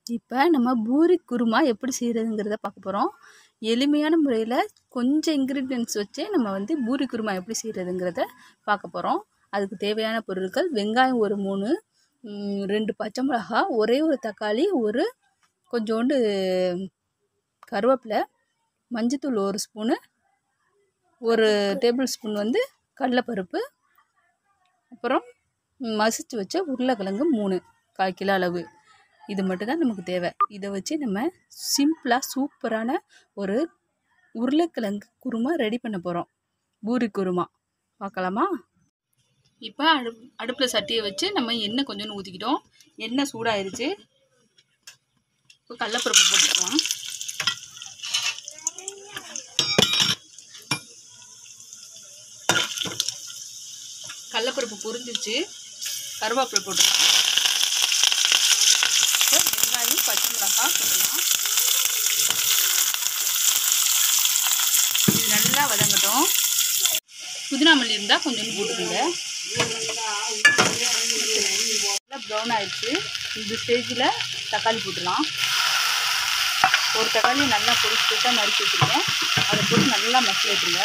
இப்போ நம்ம பூரி குருமா எப்படி செய்கிறதுங்கிறத பார்க்க போகிறோம். எளிமையான முறையில் கொஞ்சம் இன்க்ரீடியன்ட்ஸ் வச்சு நம்ம வந்து பூரி குருமா எப்படி செய்கிறதுங்கிறத பார்க்க போகிறோம். அதுக்கு தேவையான பொருட்கள்: வெங்காயம் ஒரு 3, 2 பச்சை மிளகா, ஒரே ஒரு தக்காளி, ஒரு கொஞ்சோண்டு கருவேப்பிலை, மஞ்சத்தூள் 1 ஸ்பூனு, 1 டேபிள் ஸ்பூன் வந்து கடலைப்பருப்பு, அப்புறம் மசிச்சு வச்ச உருளைக்கிழங்கு 3 1/4 கிலோ அளவு. இது மட்டும் தான் நமக்கு தேவை. இதை வச்சு நம்ம சிம்பிளாக சூப்பரான ஒரு உருளைக்கிழங்கு குருமா ரெடி பண்ண போகிறோம். பூரி குருமா பார்க்கலாமா? இப்போ அடுப்பில் சட்டியை வச்சு நம்ம எண்ணெய் கொஞ்சோன்னு ஊற்றிக்கிட்டோம். எண்ணெய் சூடாயிருச்சு. இப்போ கடலைப்பருப்பு போட்டுக்கலாம். கடலைப்பருப்பு பொரிஞ்சிருச்சு. கருவேப்பிலை போட்டுக்கலாம். வெங்காயம், பச்சை மிளகாய் போடலாம். இது நல்லா வதங்கட்டும். புதினா மல்லி இருந்தால் கொஞ்சம் போட்டுக்கோங்க. நல்லா ப்ரௌன் ஆயிடுச்சு. இந்த ஸ்டேஜில் தக்காளி போட்டுடலாம். ஒரு தக்காளி நல்லா பொரிச்சுட்டா நறுக்கி வச்சுருக்கேன். அதை போட்டு நல்லா மசிச்சு வச்சுருங்க.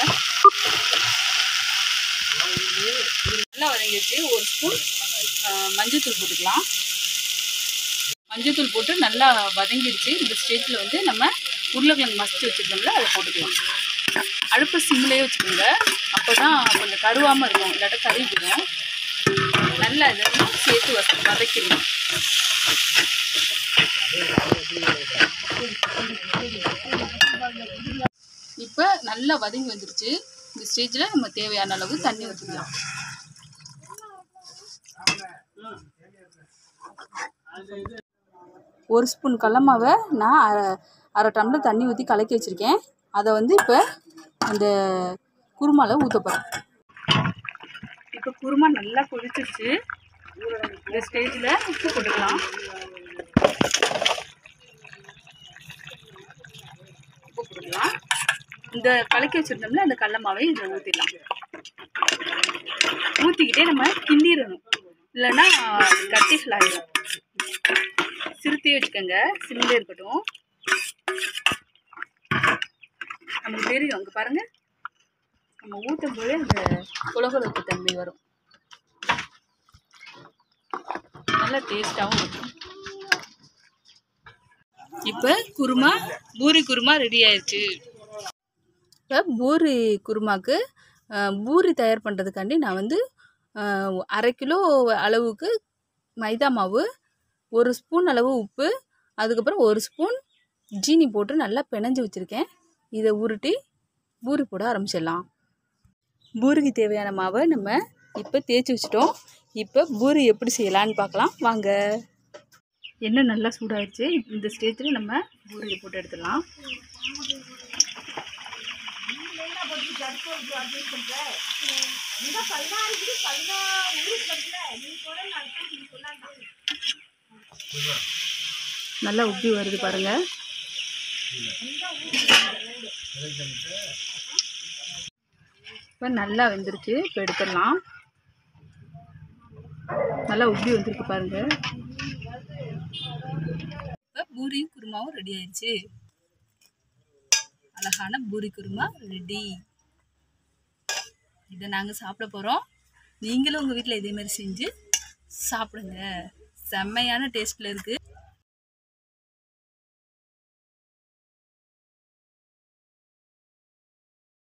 நல்லா வதங்கிடுச்சு. 1 ஸ்பூன் மஞ்சத்தூள் போட்டுக்கலாம். மஞ்சத்தூள் போட்டு நல்லா வதங்கிடுச்சு. இந்த ஸ்டேஜில் வந்து நம்ம உருளைக்கிழங்கு மசிச்சு வச்சுருக்கோம்ல, அதை போட்டுக்கலாம். அடுப்பு சிம்லேயே வச்சுக்கோங்க. அப்போ தான் கொஞ்சம் கருவாமல் இருக்கும், இல்லாட்ட கருவிடும். நல்லா இதெல்லாம் சேர்த்து வதக்கிடணும். இப்போ நல்லா வதங்கி வந்துருச்சு. இந்த ஸ்டேஜில் நம்ம தேவையான அளவு தண்ணி ஊற்றிக்கலாம். ஒரு ஸ்பூன் கடல மாவை நான் அரை டம்ளர் தண்ணி ஊற்றி கலக்கி வச்சுருக்கேன். அதை வந்து இப்போ அந்த குருமாவில் ஊற்ற போகிறேன். இப்போ குருமா நல்லா கொதிச்சிருச்சு. இந்த ஸ்டேஜில் உப்பு போட்டுக்கலாம். உப்பு போட்டுக்கலாம். இந்த கலக்கி வச்சுருந்தோம்ல அந்த கடல மாவை இதில் ஊற்றிடலாம். ஊற்றிக்கிட்டே நம்ம கிண்டிடணும், இல்லைன்னா கட்டிகள் ஆகிடும். சிறுத்தி வச்சுக்கோங்க, சிம்லே இருக்கட்டும். நமக்கு தெரியும், அங்கே பாருங்கள், நம்ம ஊற்றும் போதே அந்த குலகுலப்பு தன்மை வரும். நல்லா டேஸ்ட்டாகவும் இருக்கும். இப்போ பூரி குருமா ரெடி ஆயிடுச்சு. இப்போ பூரி குருமாவுக்கு பூரி தயார் பண்ணுறதுக்காண்டி நான் வந்து 1/2 கிலோ அளவுக்கு மைதா மாவு, 1 ஸ்பூன் அளவு உப்பு, அதுக்கப்புறம் 1 ஸ்பூன் ஜீனி போட்டு நல்லா பிணைஞ்சு வச்சுருக்கேன். இதை உருட்டி பூரி போட ஆரம்பிச்சிடலாம். பூரிக்கு தேவையான மாவை நம்ம இப்போ தேய்ச்சி வச்சுட்டோம். இப்போ பூரி எப்படி செய்யலான்னு பார்க்கலாம் வாங்க. எண்ணெய் நல்லா சூடாகிடுச்சு. இந்த ஸ்டேஜில் நம்ம பூரியை போட்டு எடுத்துடலாம். நல்லா உப்பி வருது பாருங்க. இப்போ நல்லா வெந்துருச்சு. இப்போ எடுத்துடலாம். நல்லா உப்பி வந்துருக்கு பாருங்க. இப்போ பூரியும் குருமாவும் ரெடி ஆயிடுச்சு. அழகான பூரி குருமா ரெடி. இதை நாங்கள் சாப்பிட போகிறோம். நீங்களும் உங்கள் வீட்டில் இதே மாதிரி செஞ்சு சாப்பிடுங்க. செம்மையான டேஸ்ட்டில் இருக்குது.